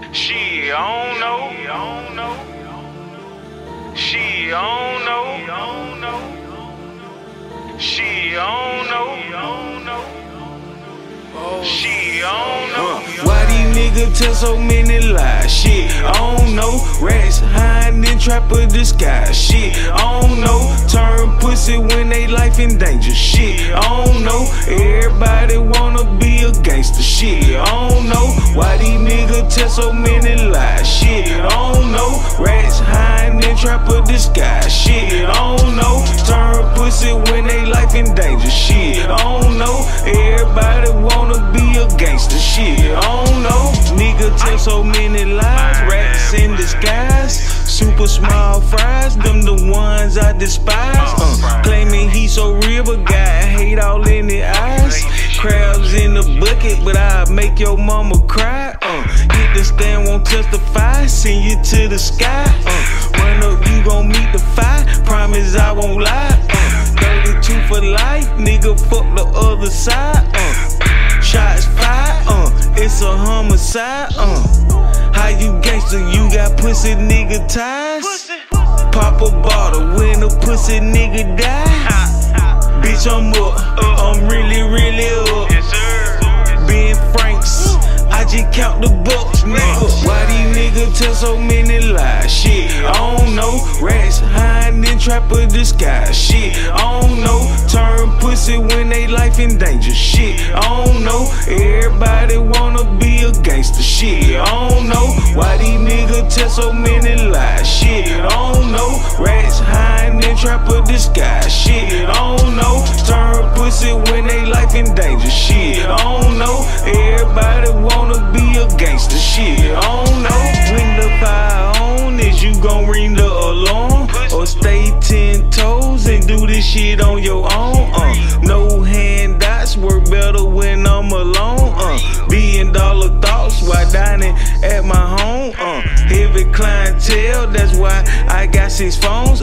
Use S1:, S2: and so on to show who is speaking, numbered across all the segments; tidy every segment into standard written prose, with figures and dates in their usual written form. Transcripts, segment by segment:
S1: Shit, I don't know. Shit, I don't know. Shit, I don't know. Shit, I don't know.
S2: Why these niggas tell so many lies? Shit, I don't know. Rats hiding in trap of the sky. Shit, I don't know. Turn pussy when they life in danger. Shit, I don't know. Everybody wanna be a gangster. Shit, I don't know. Why these niggas tell so many lies? Shit, I don't know. Rats hiding in trap of the sky. Shit, I don't know. Turn pussy when they life in danger. Shit, I don't know. Everybody wanna be a gangster. Shit, I don't know. Nigga tell so many lies. Rats in disguise. Super small fries, them the ones I despise. Claiming he so real, but got hate all in the eyes. Crabs in the bucket, but I'll make your mama cry. Hit the stand, won't testify, send you to the sky. Run up, you gon' meet the fire. Promise I won't lie. 32 for life, nigga, fuck the other side. Shots fired, it's a homicide. How you gangster, you got pussy nigga ties? Pop a bottle when a pussy nigga die. Bitch, I'm up, I'm really up. Ben Franks, I just count the bucks, nigga. Why these niggas tell so many lies? Shit, I don't know. Rats hiding in trap of the sky. Shit, I don't know. Turn pussy when they life in danger. Shit, I don't know. Everybody wanna be a gangster. Shit, I don't know. Why these niggas tell so many lies? Shit, I don't know. Rats hiding in trap of the sky. Shit, I don't know. Turn pussy when they life in danger. Shit, I don't know. Everybody wanna be a gangster. Shit, I don't know. When the fire on, is you gon' ring the alarm? Or stay 10 toes and do this shit on your own? No handouts, work better when I'm alone. $1 billion thoughts while dining at my home. Heavy clientele, that's why I got 6 phones.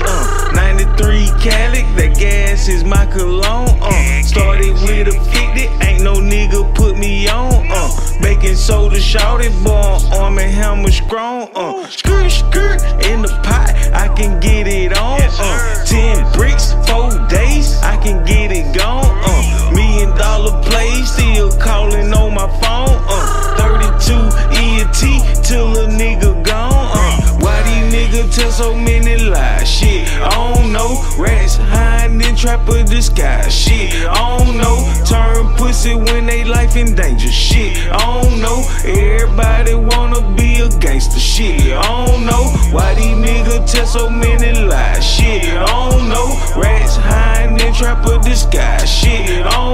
S2: 93 Cadillac, that gas is my cologne. Started with a 50, ain't no nigga put me on. Baking soda, shorty, boy, arm and hammer strong. Skirt in the pot, I can get it on. 10 bricks, 4 days, I can get it gone. $1 million play, still calling on my phone. 32 ENT till a nigga gone. Why these niggas tell so many lies? Shit, I don't know. Rats hiding in trap of the sky. Shit, I don't know. Turn pussy when they life in danger. Shit, I don't know. Everybody wanna be a gangster. Shit, I don't know. Why these niggas tell so many lies? Shit, I don't know. Rats hiding in trap of the sky. Shit, I don't know.